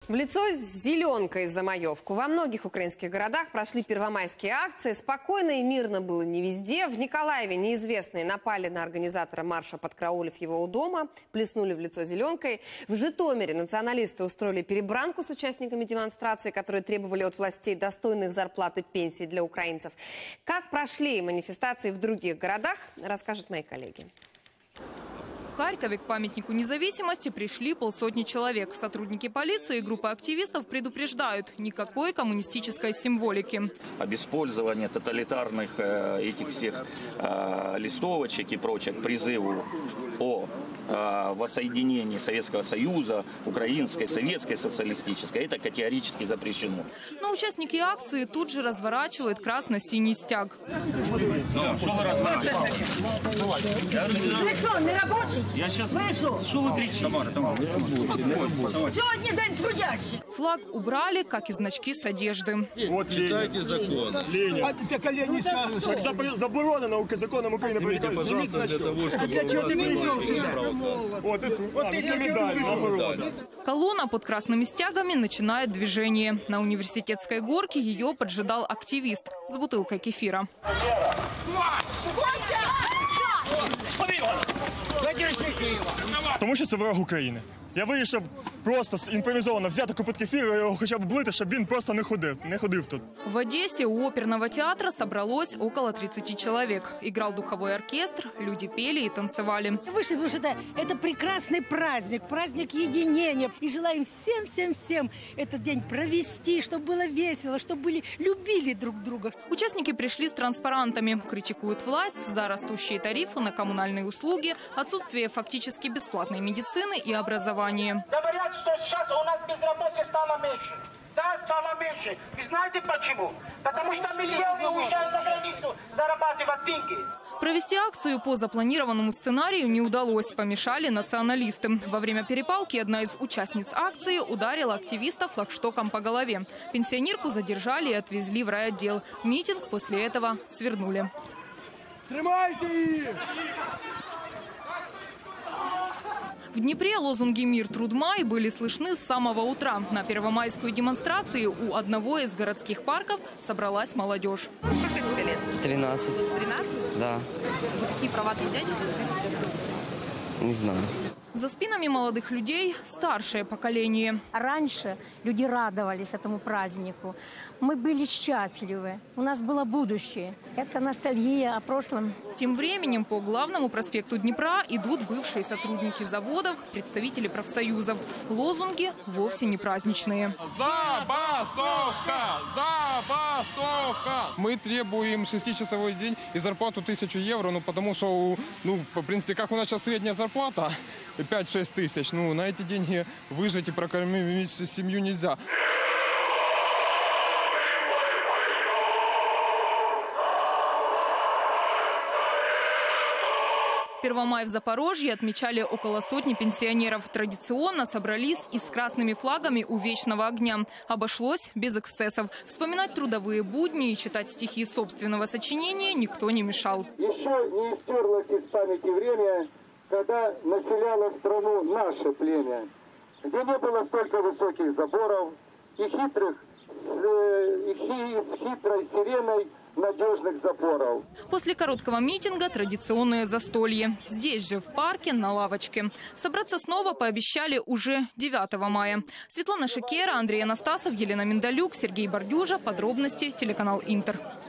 В лицо зеленкой за маевку. Во многих украинских городах прошли первомайские акции. Спокойно и мирно было не везде. В Николаеве неизвестные напали на организатора марша, подкраулив его у дома, плеснули в лицо зеленкой. В Житомире националисты устроили перебранку с участниками демонстрации, которые требовали от властей достойных зарплат и пенсий для украинцев. Как прошли манифестации в других городах, расскажут мои коллеги. В Харькове к памятнику независимости пришли полсотни человек. Сотрудники полиции и группы активистов предупреждают – никакой коммунистической символики. Об использовании тоталитарных этих всех листовочек и прочее к призыву о воссоединении Советского Союза, украинской, советской, социалистической – это категорически запрещено. Но участники акции тут же разворачивают красно-синий стяг. Что вы разворачиваете? Вы что, не рабочий? Я сейчас... Вы что? Что вы кричите? Сегодня день трудящий. Флаг убрали, как и значки с одежды. Вот читайте законы. Так Ленин сказал, что заборонено законом Украины. Снимите, пожалуйста, для того, чтобы Вот эти медали заборонено. Колонна под красными стягами начинает движение. На Университетской горке ее поджидал активист с бутылкой кефира. Тому що це ворог України. Я вирішив просто імпровізовано взяти купит кефіру і його хоча б облити, щоб він просто не ходив тут. В Одессе у оперного театра собралось около 30 человек. Играл духовой оркестр, люди пели и танцевали. Вышли, потому что это прекрасный праздник, праздник единения. И желаем всем этот день провести, чтобы было весело, чтобы любили друг друга. Участники пришли с транспарантами. Критикуют власть за растущие тарифы на коммунальные услуги, отсутствие фактически бесплатной медицины и образования. Говорят, что сейчас у нас безработица стало меньше. Да, стало меньше. Вы знаете почему? Потому что миллионы уезжают за границу зарабатывать деньги. Провести акцию по запланированному сценарию не удалось, помешали националисты. Во время перепалки одна из участниц акции ударила активиста флагштоком по голове. Пенсионерку задержали и отвезли в райотдел. Митинг после этого свернули. В Днепре лозунги «Мир, труд, май» были слышны с самого утра. На первомайскую демонстрацию у одного из городских парков собралась молодежь. Сколько тебе лет? 13. 13? Да. За какие права трудящихся ты сейчас выступаешь? Не знаю. За спинами молодых людей старшее поколение. Раньше люди радовались этому празднику. Мы были счастливы. У нас было будущее. Это ностальгия о прошлом. Тем временем по главному проспекту Днепра идут бывшие сотрудники заводов, представители профсоюзов. Лозунги вовсе не праздничные. Забастовка! Забастовка! Мы требуем 6-часовой день и зарплату 1000 евро, потому что, в принципе, как у нас сейчас средняя зарплата, 5-6 тысяч, на эти деньги выжить и прокормить семью нельзя. Первомай в Запорожье отмечали около сотни пенсионеров. Традиционно собрались и с красными флагами у Вечного огня. Обошлось без эксцессов. Вспоминать трудовые будни и читать стихи собственного сочинения никто не мешал. Еще не стерлось из памяти время, когда населяло страну наше племя, где не было столько высоких заборов и с хитрой сиреной надежных запоров. После короткого митинга традиционное застолье. Здесь же, в парке, на лавочке. Собраться снова пообещали уже 9 мая. Светлана Шекера, Андрей Анастасов, Елена Миндалюк, Сергей Бордюжа. Подробности телеканал Интер.